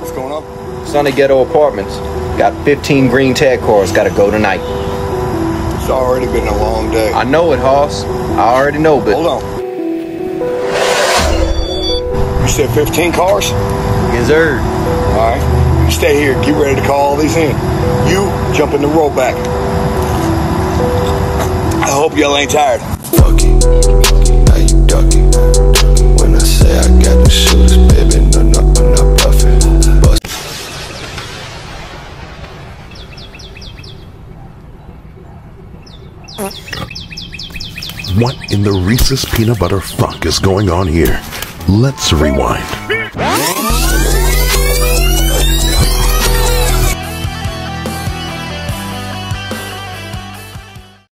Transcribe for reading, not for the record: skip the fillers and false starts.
What's going on? Sunny Ghetto Apartments. Got 15 green tag cars. Gotta go tonight. It's already been a long day. I know it, Hoss. I already know, but... Hold on. You said 15 cars? Yes, sir. All right. You stay here. Get ready to call all these in. You jump in the rollback. I hope y'all ain't tired. Fuck it. Now you ducking. When I say I got the shooters, baby, no, I'm not bluffing. Bust. What in the Reese's peanut butter fuck is going on here? Let's rewind.